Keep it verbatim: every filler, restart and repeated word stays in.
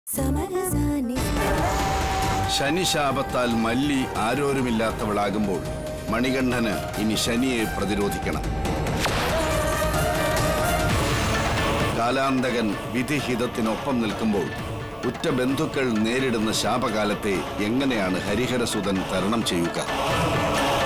ശനിശാപത്താൽ മല്ലി ആരോരുമില്ലാത്തവളാകുമ്പോൾ മണികണ്ഠന് ഇനി ശനിയെ പ്രതിരോധിക്കണം. കാലാന്തകൻ വിധിഹിതത്തിനൊപ്പം നിൽക്കുമ്പോൾ ഉറ്റ ബന്ധുക്കൾ നേരിടുന്ന ശാപകാലത്തെ എങ്ങനെയാണ് ഹരിഹരസുതൻ തരണം ചെയ്യുക?